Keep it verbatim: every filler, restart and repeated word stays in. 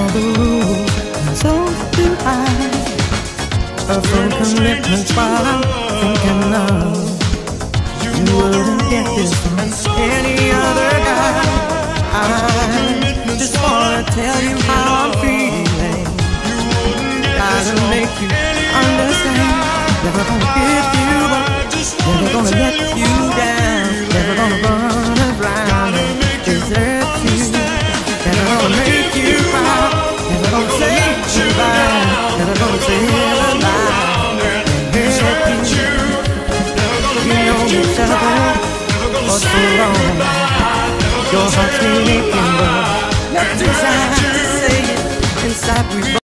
the rules, and so do I. A full commitment's what I'm thinking of. You wouldn't get this from any other guy. I just wanna tell you how I'm feeling. Gotta make you understand. Never gonna give you up, never gonna let you down, never gonna run around and desert you, never gonna make you proud, never gonna say goodbye, never gonna say goodbye and hurt you. We know each other for so long. Your heart's been aching, but nothing's inside to say it inside we